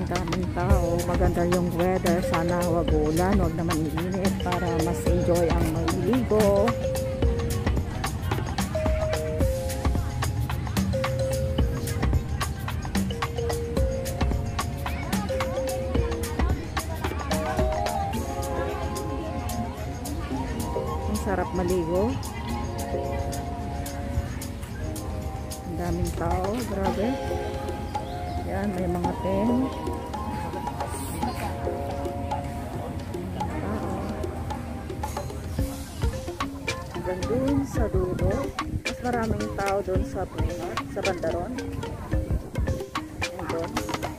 daming tao, maganda yung weather, sana wag ulan, wag naman iinit para mas enjoy ang maliligo. Ang sarap maligo. Ang daming tao, grabe. Yan, may mga tent. Hanggang dun sa dulo. Mas maraming tao dun sa puno, sa bandaron. Yan dun.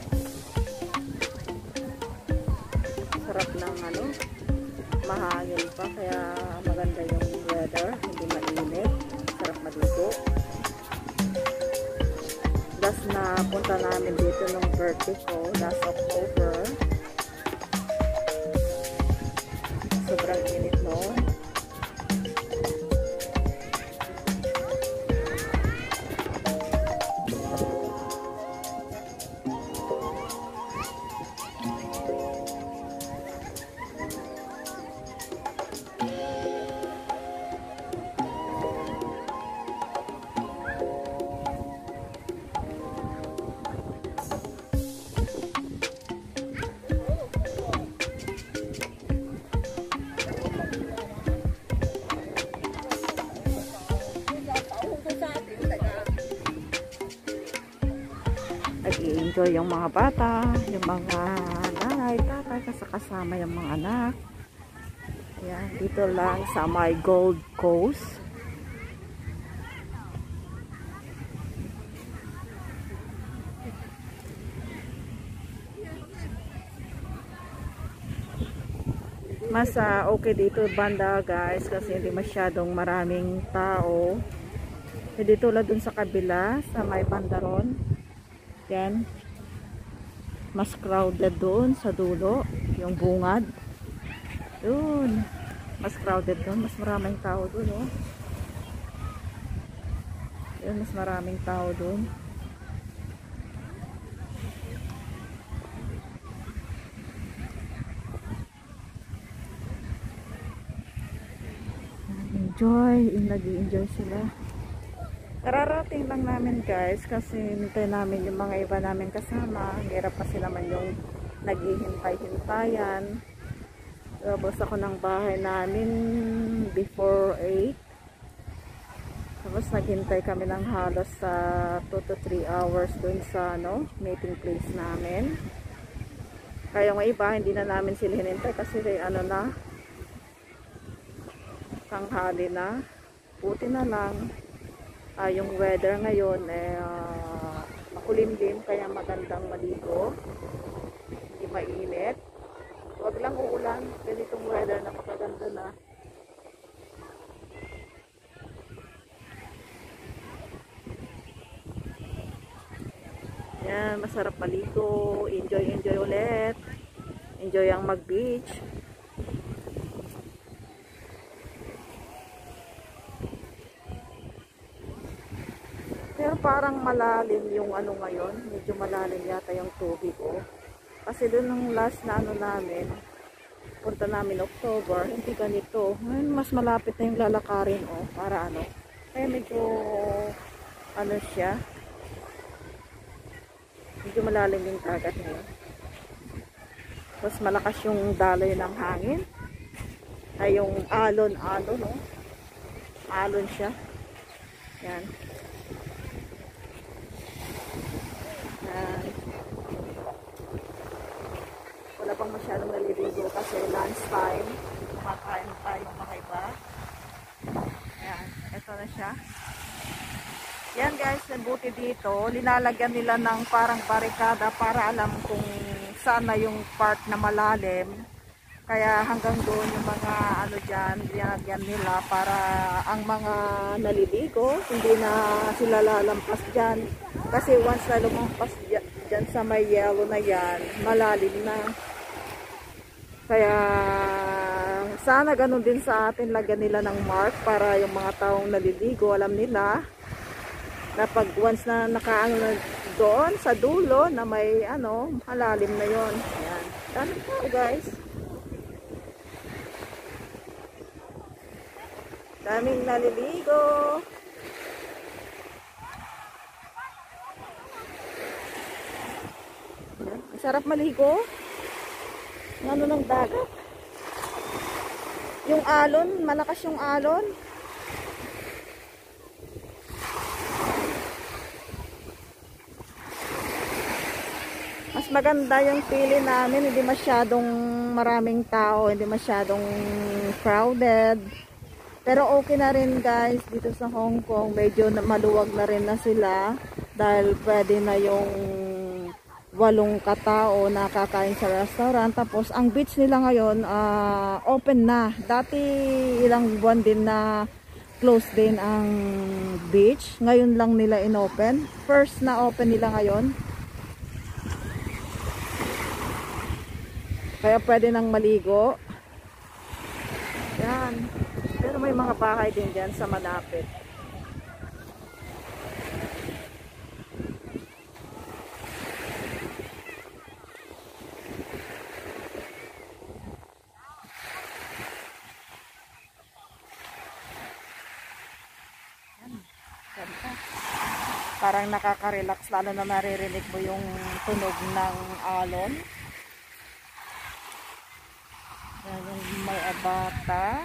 Sarap ng ano, mahangin pa, kaya maganda yung weather, hindi mainit. Sarap maligo. Last na punta namin dito nung birthday ko, last October. Sobrang init noon. Nag-i-enjoy yung mga bata, yung mga nanay, tatay, kasama yung mga anak. Ayan, dito lang sa may Gold Coast. Mas okay dito banda guys, kasi hindi masyadong maraming tao. Hindi tulad dun sa kabila, sa may bandaron. Yan, mas crowded doon sa dulo, yung bungad doon, mas crowded doon, mas maraming tao doon, oh. Yun, mas maraming tao doon. Nag-i-enjoy sila. Kararating lang namin guys, kasi nintay namin yung mga iba namin kasama. Hirap kasi naman yung naghihintay-hintayan. Tapos ako ng bahay namin before 8. Tapos naghintay kami ng halos sa 2 to 3 hours dun sa meeting place namin. Kaya yung iba hindi na namin sila hinintay kasi ano na, tanghali na. Buti na lang yung weather ngayon makulimlim, kaya magandang maligo, hindi mainit, wag lang uulan. Ganitong weather, napakaganda na. Yan, masarap maligo, enjoy ulit, enjoy ang mag beach. Pero parang malalim yung ngayon. Medyo malalim yata yung tubig, oh. Kasi doon nung last na namin, punta namin October, hindi ganito. Ngayon mas malapit na yung lalakarin, oh. Para kaya medyo siya. Medyo malalim yung dagat ngayon. Mas malakas yung daloy ng hangin. Ay yung alon, oh. Alon siya. Yan. Wala pang masyadong naliligo kasi lunch time. Kumakain tayo mga iba. Ayan, ito na siya. Yan guys, buti dito, linalagyan nila ng parang barikada para alam kung saan na yung part na malalim. Kaya hanggang doon yung mga dyan, linalagyan nila para ang mga naliligo, hindi na sila lalampas dyan. Kasi once na lumampas dyan sa may yellow na yan, malalim na. Kaya sana ganun din sa atin, lagyan nila ng mark para yung mga taong naliligo, alam nila Kapag once na nakaano na doon sa dulo na may ano, malalim na yon. Ayan. Dami po guys. Daming naliligo. Ayan. Ang sarap maligo. Ano ng dagat. Yung alon, malakas yung alon. Mas maganda yung pili namin, hindi masyadong maraming tao, hindi masyadong crowded. Pero okay na rin guys, dito sa Hong Kong, medyo maluwag na rin na sila dahil pwede na yung 8 katao na kakain sa restaurant. Tapos ang beach nila ngayon open na. Dati ilang buwan din na close din ang beach. Ngayon lang nila inopen. First na open nila ngayon. Kaya pwede nang maligo. Yan. Pero may mga bahay din dyan sa malapit. Parang nakaka-relax, lalo na maririnig mo yung tunog ng alon. Yan yung may bata.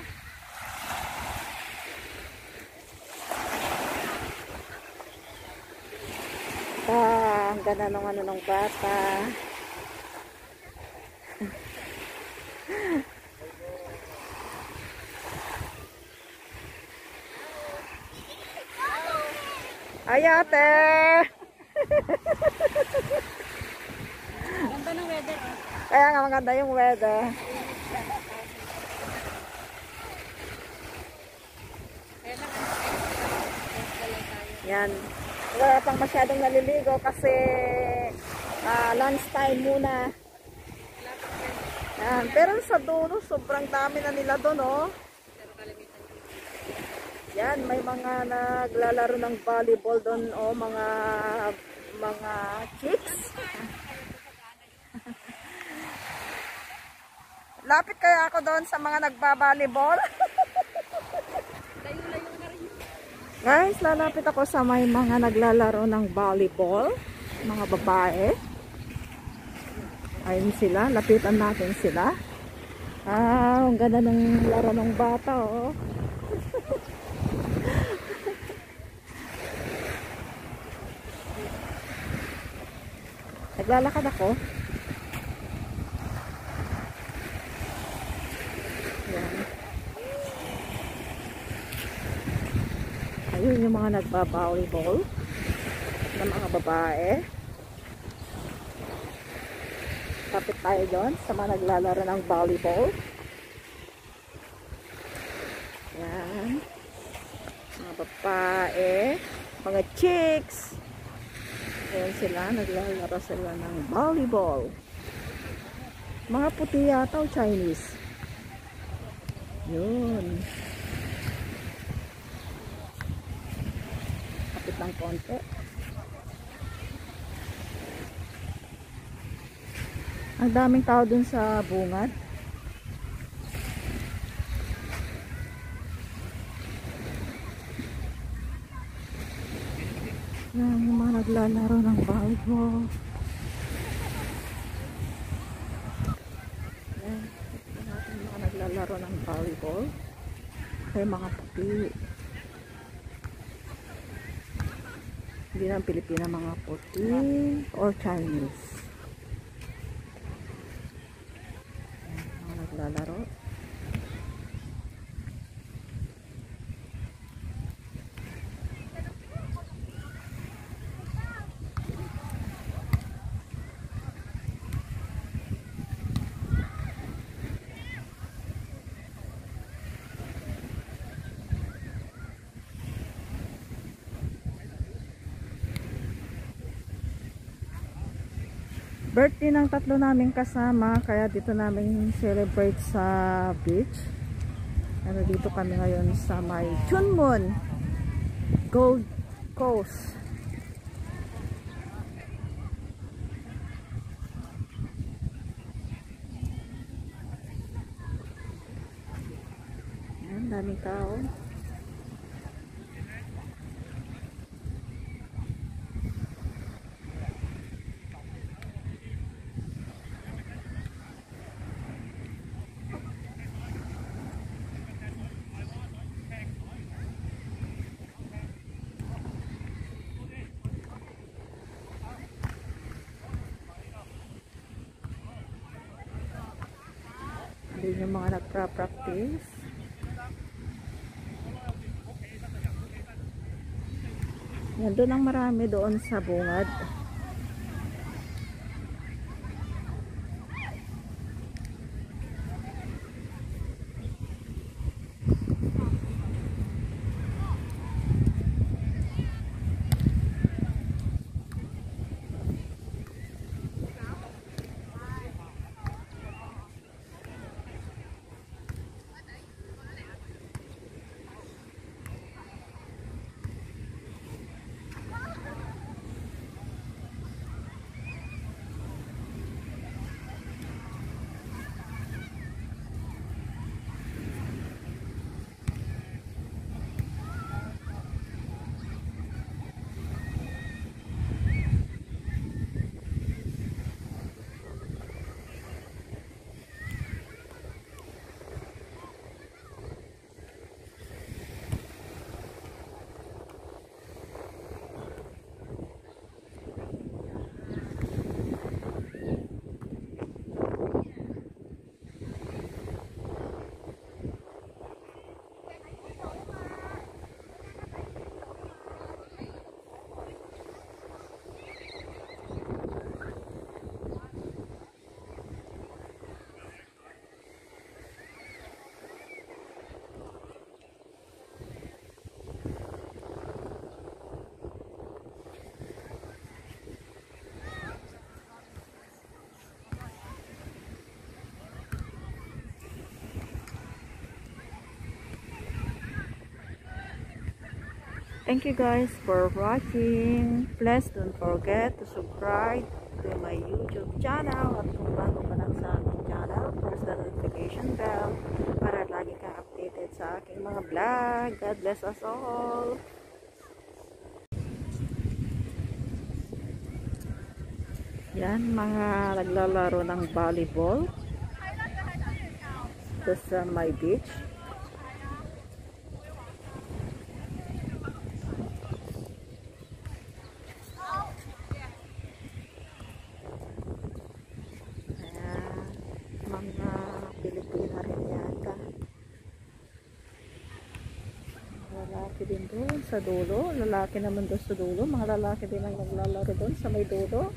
Ang ganda ng ano ng bata. Ay ate! Ganda ng weather. Kaya nga maganda yung weather. Yan. Wala pang masyadong naliligo kasi lunch time muna. Yan. Pero sa dulo, sobrang dami na nila doon, oh. Yan, may mga naglalaro ng volleyball doon, oh, mga chicks. Lapit kaya ako doon sa mga nagba-volleyball. Guys, lalapit ako sa may mga naglalaro ng volleyball, mga babae. Ayun sila, lapitan natin sila. Ang ganda ng laro ng bata, oh. Naglalakad ako. Yan. Ayun yung mga nagba-volleyball na mga babae. Kapit tayo doon sa mga naglalaro ng volleyball. Yan. Mga babae, mga chicks. Ayan sila, naglalaro sila ng volleyball. Mga puti yata o Chinese. Yun. Kapit ng konti. Ang daming tao dun sa bungad. Yan, yung mga naglalaro ng volleyball. Yan, yung mga naglalaro ng volleyball. Ay, mga puti. Hindi lang Pilipina, mga puti or Chinese. Yan, mga naglalaro. Birthday ng 3 naming kasama, kaya dito namin celebrate sa beach. Ano, dito kami ngayon sa may Chunmun Gold Coast. daming tao. Hindi yung mga nagpa-practice. Yan, doon ang marami doon sa bungad. Thank you guys for watching. Please don't forget to subscribe to my YouTube channel at kung bago pa lang sa aking channel, press the notification bell para lagi kang updated sa aking mga vlog. God bless us all. Yan, mga naglalaro ng volleyball. Ito sa my beach. Mga Pilipina rin yata. Lalaki din doon sa dulo. Lalaki naman doon sa dulo. Mga lalaki din ang naglalaro doon sa may dulo.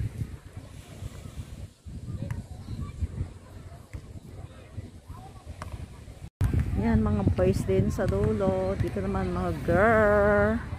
Yan, mga boys din sa dulo. Dito naman mga girl.